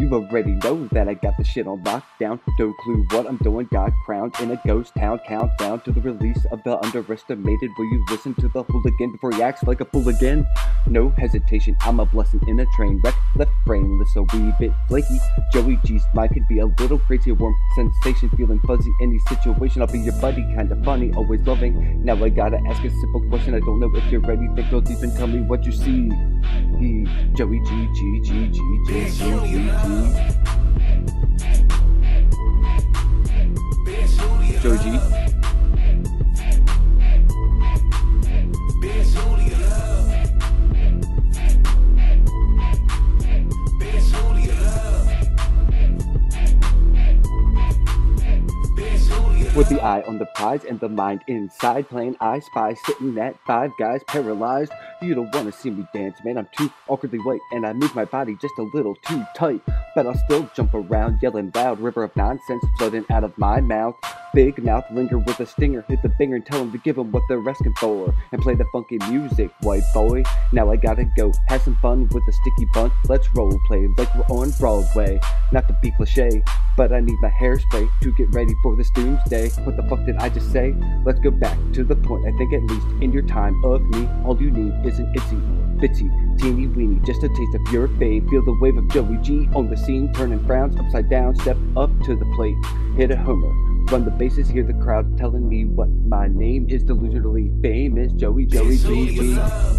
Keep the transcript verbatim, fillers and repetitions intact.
You already know that I got the shit on lockdown. No clue what I'm doing, got crowned in a ghost town. Countdown to the release of the underestimated. Will you listen to the hooligan before he acts like a fool again? No hesitation, I'm a blessing in a train wreck. Left brainless, a wee bit flaky. Joey G's mind could be a little crazy. A warm sensation, feeling fuzzy. Any situation, I'll be your buddy. Kinda funny, always loving. Now I gotta ask a simple question. I don't know if you're ready. Think go deep and tell me what you see. He, Joey G, G, G, G, G, G, G, G. Joey G. With the eye on the prize and the mind inside, playing I Spy, sitting at Five Guys, paralyzed. You don't wanna see me dance, man, I'm too awkwardly white, and I move my body just a little too tight. But I'll still jump around, yelling loud, river of nonsense floating out of my mouth. Big mouth linger with a stinger, hit the binger and tell them to give them what they're asking for. And play the funky music, white boy. Now I gotta go, have some fun with a sticky bun. Let's role play like we're on Broadway. Not to be cliche, but I need my hairspray to get ready for this doomsday. What the fuck did I just say? Let's go back to the point. I think at least in your time of me, all you need is an itsy, bitsy, teeny weeny, just a taste of your fave. Feel the wave of Joey G on the scene, turning frowns upside down, step up to the plate, hit a homer. Run the bases, hear the crowd telling me what my name is. Delusionally famous, Joey, Joey, G, G.